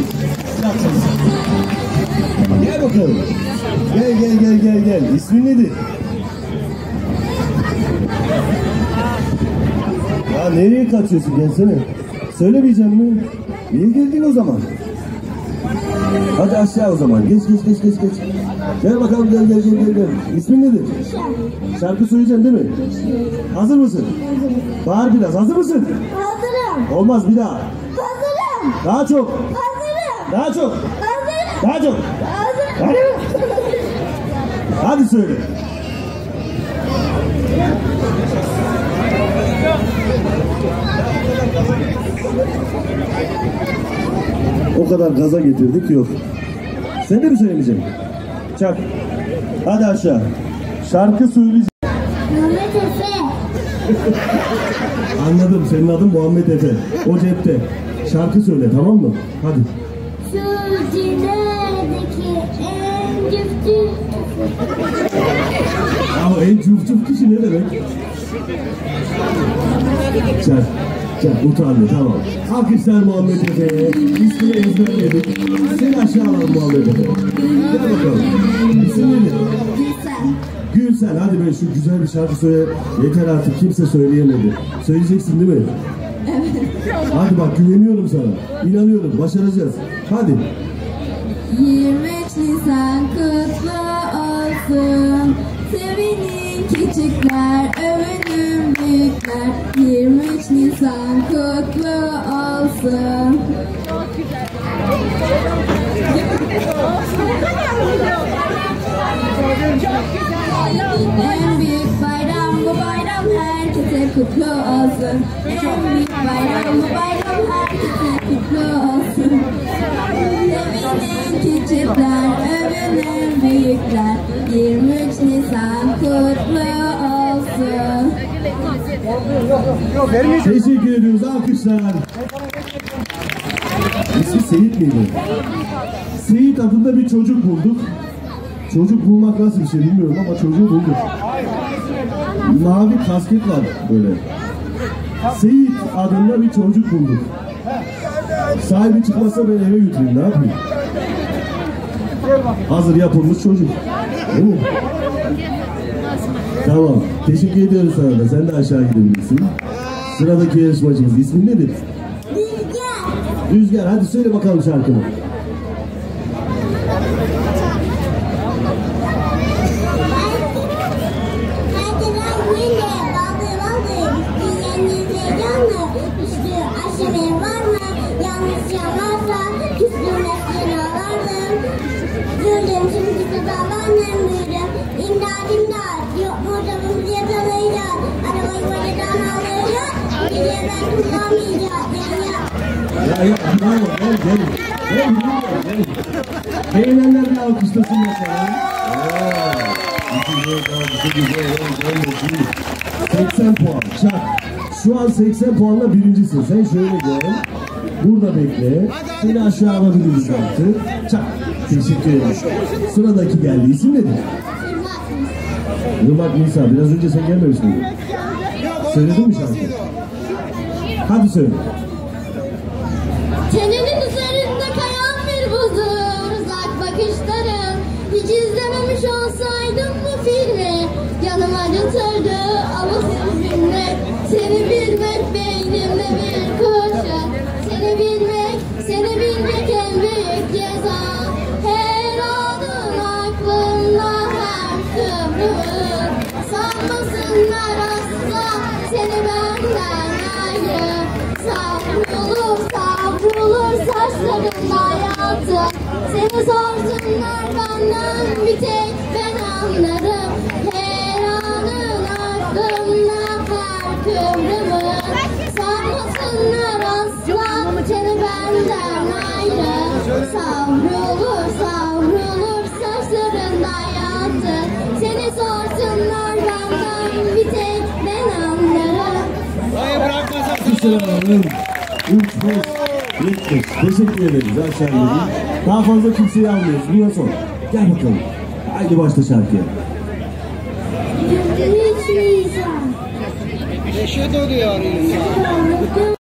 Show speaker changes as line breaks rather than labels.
Gel bakalım. Gel. İsmin nedir? Ya nereye kaçıyorsun? Gelsene. Söylemeyeceğim mi? Niye geldin o zaman? Hadi aşağı o zaman. Geç. Gel bakalım gel. İsmin nedir? Şarkı söyleyeceksin değil mi? Hazır mısın? Bağır biraz. Hazır mısın?
Hazırım.
Olmaz bir daha.
Hazırım.
Daha çok.
Hazırım.
Daha çok.
Hazırım.
Daha çok.
Hazırım.
Hadi söyle. O kadar gaza getirdik yok. Sen de mi söylemeyeceksin? Çak. Hadi aşağı. Şarkı söyleyeceğim.
Muhammed Efe.
Anladım. Senin adın Muhammed Efe. O cepte. Şarkı söyle, tamam mı? Hadi.
Şu cilerdeki en güçlü.
Ama en cüf kişi ne demek? Çak. Utandı, tamam. Alkışlar Muhammed Efe'ye. İsmini ezberledik. Seni aşağı alalım Muhammed Efe. Gel bakalım. İsim nedir? Gülsen. Hadi be, şu güzel bir şarkı söyle. Yeter artık, kimse söyleyemedi. Söyleyeceksin değil mi? Evet. Hadi bak, güveniyorum sana. İnanıyorum, başaracağız. Hadi.
23 Nisan kutlu olsun. Sevinin küçükler, övünün büyükler. 23 Nisan kutlu olsun. Çok güzel. En büyük bayram bu bayram, herkese kutlu olsun. En büyük bayram bu bayram, herkese kutlu olsun. Sevinin küçükler, övünün büyükler. 23 Nisan kutlu olsun.
Teşekkür ediyoruz, alkışlar. İsmi Seyit miydi? Seyit adında bir çocuk bulduk. Çocuk bulmak nasıl bir şey bilmiyorum ama çocuğu bulduk. Mavi kasket var böyle. Seyit adında bir çocuk bulduk. Sahibi çıkmasa ben eve götüreyim, ne yapayım? Hazır yapılmış çocuk. Değil mi? Tamam. Teşekkür ediyoruz sana da. Sen de aşağı gidebilirsin. Sıradaki yarışmacımız. İsmin nedir? Rüzgar. Hadi söyle bakalım şarkını. Gel. Beğenenler bir alkışlasın mesela. 80 puan. Çak. Şu an 80 puanla birincisin. Sen şöyle gel. Burada bekle. Seni aşağı alabiliriz artık. Çak. Teşekkür ederim. Sıradaki geldi. İsim nedir? Irmak Nisa. Biraz önce sen gelmemiş miydin? Söyledin mi şarkı? Hadi söyle.
Çenenin üzerinde kayan bir buzdur, uzak bakışların. Hiç izlememiş olsaydım bu filmi, yanıma götürdü ama sizinle. Seni bilmek beynimde bir kurşun. Seni bilmek en büyük ceza. Her adın aklımda, her kıvrımın. Sanmasınlar asla seni benden ayrı. Savrulur saçlarında hayatım. Seni sorsunlar benden, bir tek ben anlarım. Her anın aklımda, her kıvrımın. Sanmasınlar asla seni benden ayrı. Savrulur saçlarında hayatım. Seni sorsunlar benden, bir tek ben anlarım.
Hayır, bırakma.
Sıralarım 3-5-70. Teşekkür ederiz aşağıya. Daha fazla kimseyi almıyoruz. Buna son. Gel bakalım. Haydi başla şarkıya.
Hiç Nisan.
Neşe doluyor insan.